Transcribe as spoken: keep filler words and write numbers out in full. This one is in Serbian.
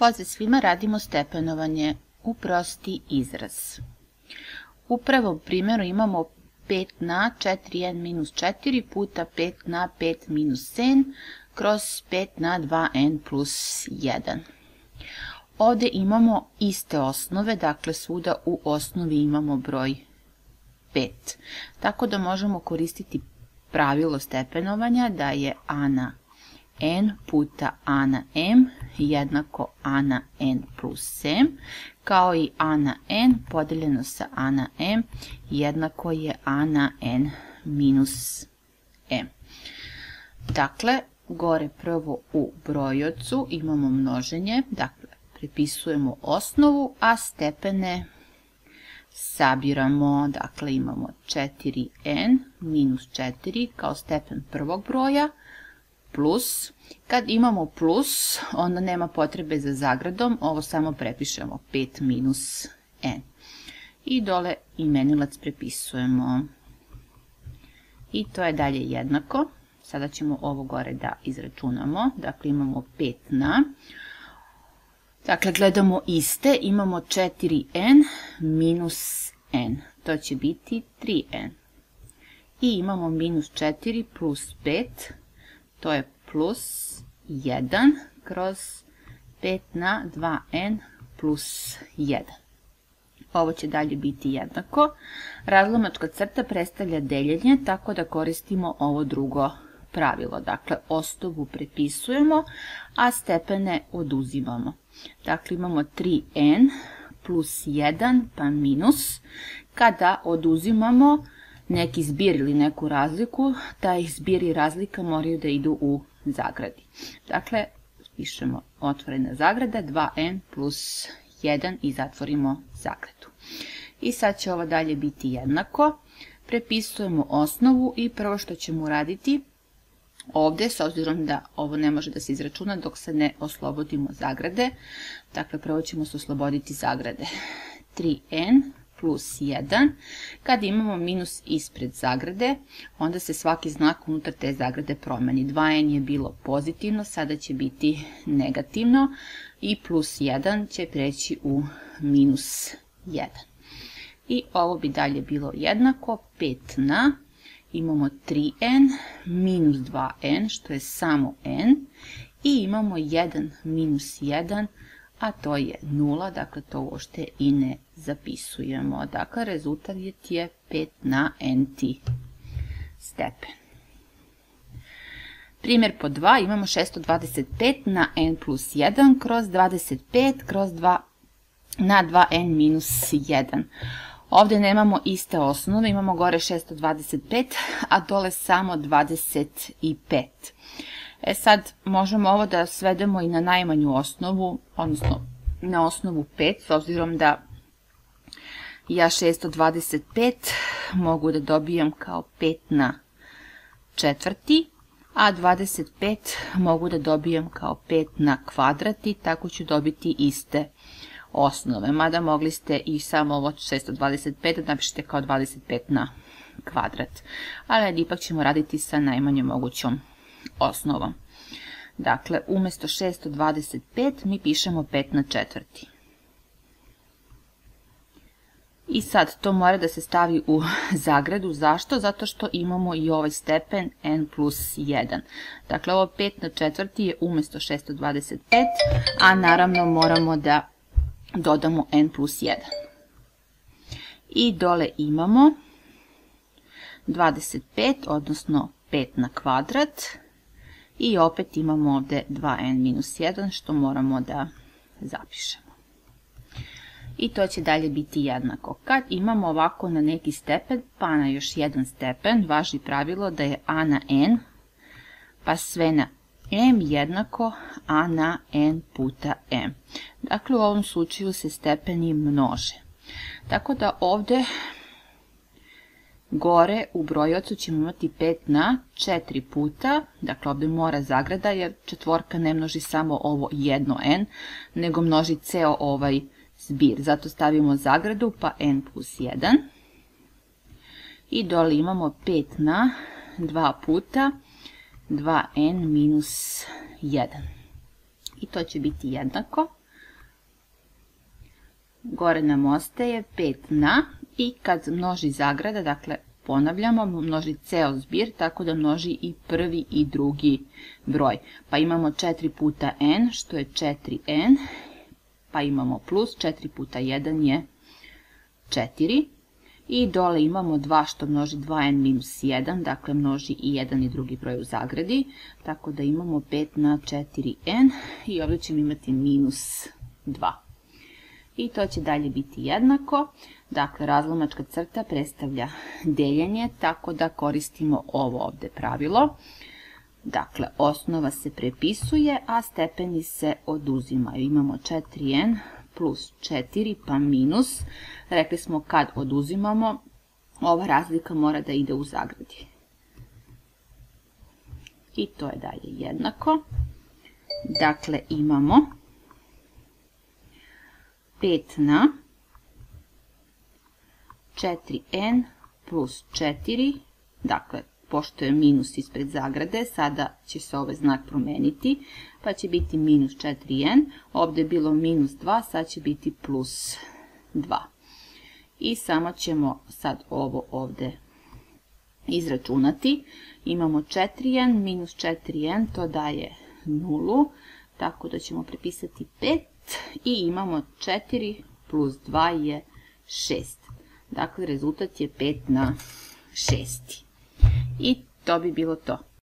Pozdrav svima, radimo stepenovanje u prosti izraz. U prvom primjeru imamo pet na četiri n minus četiri puta pet na pet minus n kroz pet na dva n plus jedan. Ovdje imamo iste osnove, dakle svuda u osnovi imamo broj pet. Tako da možemo koristiti pravilo stepenovanja da je a na n puta a na m jednako a na n plus m, kao i a na n podeljeno sa a na m jednako je a na n minus m. Dakle, gore prvo u brojocu imamo množenje, dakle prepisujemo osnovu, a stepene sabiramo, dakle imamo četiri n minus četiri kao stepen prvog broja, plus, kad imamo plus, onda nema potrebe za zagradom, ovo samo prepišemo pet minus n. I dole imenilac prepisujemo. I to je dalje jednako. Sada ćemo ovo gore da izračunamo. Dakle, imamo pet na. Dakle, gledamo iste. Imamo četiri n minus n. To će biti tri n. I imamo minus četiri plus pet. To je plus jedan kroz pet na dva n plus jedan. Ovo će dalje biti jednako. Razlomačka crta predstavlja deljenje, tako da koristimo ovo drugo pravilo. Dakle, osnovu prepisujemo, a stepene oduzimamo. Dakle, imamo tri n plus jedan pa minus. Kada oduzimamo neki zbir ili neku razliku, taj zbir i razlika moraju da idu u zagradi. Dakle, pišemo otvorena zagrada, dva n plus jedan i zatvorimo zagradu. I sad će ovo dalje biti jednako. Prepisujemo osnovu i prvo što ćemo uraditi ovdje, s obzirom da ovo ne može da se izračuna dok se ne oslobodimo zagrade, dakle prvo ćemo se osloboditi zagrade. tri n plus jedan. Kad imamo minus ispred zagrade, onda se svaki znak unutar te zagrade promeni. dva n je bilo pozitivno, sada će biti negativno i plus jedan će preći u minus jedan. I ovo bi dalje bilo jednako, pet na, imamo tri n minus dva n, što je samo n, i imamo jedan minus jedan, a to je nula, dakle to uopšte i ne zapisujemo. Dakle, rezultat je pet na n-ti stepen. Primjer pod dva, imamo šesto dvadeset pet na n plus jedan kroz dvadeset pet kroz dva na dva n minus jedan. Ovdje nemamo iste osnove, imamo gore šesto dvadeset pet, a dole samo dvadeset pet. E sad, možemo ovo da svedemo i na najmanju osnovu, odnosno na osnovu pet, s obzirom da ja šesto dvadeset pet mogu da dobijem kao pet na četvrti, a dvadeset pet mogu da dobijem kao pet na kvadrati, tako ću dobiti iste osnove. Mada mogli ste i samo ovo šesto dvadeset pet da napišete kao dvadeset pet na kvadrat. Ali ipak ćemo raditi sa najmanjom mogućom osnovom. Dakle, umjesto šesto dvadeset pet mi pišemo pet na četvrti. I sad to mora da se stavi u zagradu. Zašto? Zato što imamo i ovaj stepen n plus jedan. Dakle, ovo pet na četvrti je umjesto šesto dvadeset pet, a naravno moramo da dodamo n plus jedan. I dole imamo dvadeset pet, odnosno pet na kvadrat. I opet imamo ovdje dva n minus jedan, što moramo da zapišemo. I to će dalje biti jednako. Kad imamo ovako na neki stepen, pa na još jedan stepen, važi pravilo da je a na n, pa sve na m jednako a na n puta m. Dakle, u ovom slučaju se stepeni množe. Tako da ovdje gore u brojocu ćemo imati pet na četiri puta, dakle ovdje mora zagrada jer četvorka ne množi samo ovo jedno n, nego množi ceo ovaj zbir. Zato stavimo zagradu pa n plus jedan. I dole imamo pet na dva puta dva n minus jedan. I to će biti jednako. gore nam ostaje pet na i kad množi zagrada, dakle ponavljamo, množi ceo zbir, tako da množi i prvi i drugi broj. Pa imamo četiri puta n, što je četiri n, pa imamo plus, četiri puta jedan je četiri. I dole imamo dva što množi dva n minus jedan, dakle množi i jedan i drugi broj u zagradi, tako da imamo pet na četiri n i ovdje ćemo imati minus dva. I to će dalje biti jednako, dakle razlomačka crta predstavlja deljenje, tako da koristimo ovo ovdje pravilo. Dakle, osnova se prepisuje, a stepeni se oduzimaju. Imamo četiri n plus četiri pa minus, rekli smo kad oduzimamo, ova razlika mora da ide u zagradi. I to je dalje jednako. Dakle, imamo pet na četiri n plus četiri, dakle, pošto je minus ispred zagrade, sada će se ovaj znak promeniti, pa će biti minus četiri n, ovdje je bilo minus dva, sad će biti plus dva. I samo ćemo sad ovo ovdje izračunati. Imamo četiri n minus četiri n, to daje nulu, tako da ćemo prepisati pet i imamo četiri plus dva je šest. Dakle, rezultat je pet na šest. I to bi bilo to.